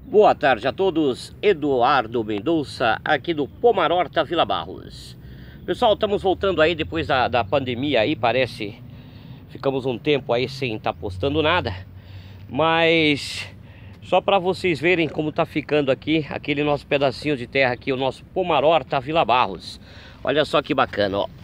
Boa tarde a todos, Eduardo Mendonça aqui do Pomarorta Vila Barros. Pessoal, estamos voltando aí depois da pandemia aí, parece, ficamos um tempo aí sem estar postando nada. Mas só para vocês verem como tá ficando aqui, aquele nosso pedacinho de terra aqui, o nosso Pomarorta Vila Barros. Olha só que bacana, ó.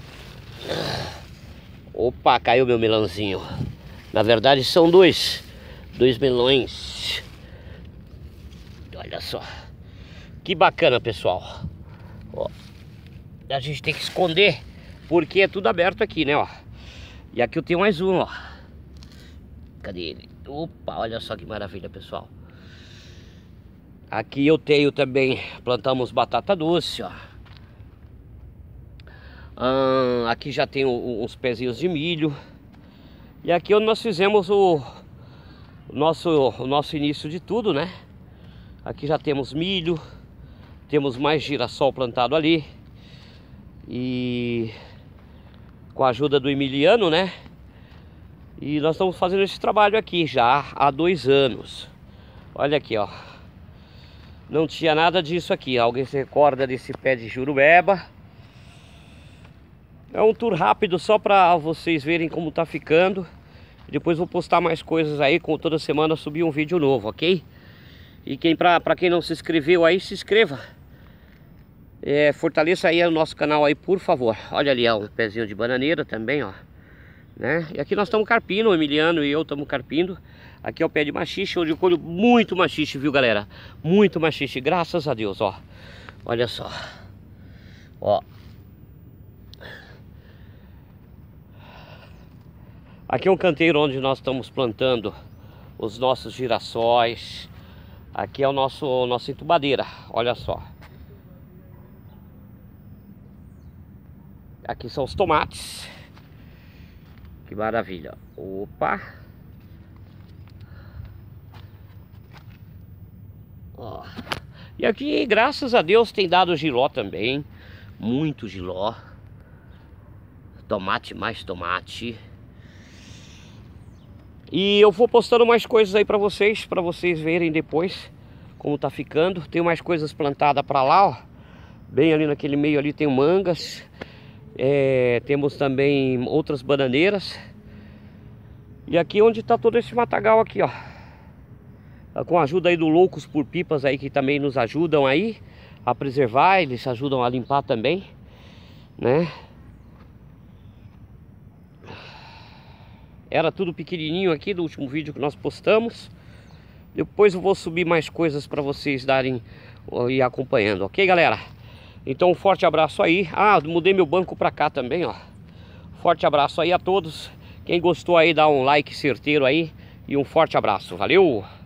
Opa, caiu meu melãozinho. Na verdade são dois melões. Olha só, que bacana, pessoal. Ó, a gente tem que esconder porque é tudo aberto aqui, né, ó. E aqui eu tenho mais um, ó. Cadê ele? Opa, olha só que maravilha, pessoal. Aqui eu tenho também, plantamos batata doce, ó. Aqui já tem uns pezinhos de milho. E aqui onde nós fizemos o nosso início de tudo, né? Aqui já temos milho, temos mais girassol plantado ali. E com a ajuda do Emiliano, né? E nós estamos fazendo esse trabalho aqui já há 2 anos. Olha aqui, ó. Não tinha nada disso aqui. Alguém se recorda desse pé de jurubeba? É um tour rápido só para vocês verem como tá ficando. Depois vou postar mais coisas aí, com toda semana subir um vídeo novo, ok? E para quem não se inscreveu aí, se inscreva. Fortaleça aí o nosso canal aí, por favor. Olha ali, ó, um pezinho de bananeira também, ó. Né? E aqui nós estamos carpindo, o Emiliano e eu estamos carpindo. Aqui é o pé de machixe, onde eu colho muito machixe, viu, galera? Muito machixe, graças a Deus, ó. Olha só. Ó. Aqui é um canteiro onde nós estamos plantando os nossos girassóis. Aqui é o nossa entubadeira, olha só. Aqui são os tomates. Que maravilha. Opa. Ó. E aqui, graças a Deus, tem dado giló também. Muito giló. Tomate, mais tomate. E eu vou postando mais coisas aí pra vocês verem depois como tá ficando. Tem mais coisas plantadas pra lá, ó. Bem ali naquele meio ali tem mangas. Temos também outras bananeiras. E aqui onde tá todo esse matagal aqui, ó. Com a ajuda aí do Loucos por Pipas aí, que também nos ajudam aí a preservar. Eles ajudam a limpar também, né? Era tudo pequenininho aqui do último vídeo que nós postamos. Depois eu vou subir mais coisas para vocês darem e acompanhando, ok, galera? Então um forte abraço aí. Mudei meu banco para cá também, ó. Forte abraço aí a todos. Quem gostou aí, dá um like certeiro aí. E um forte abraço, valeu!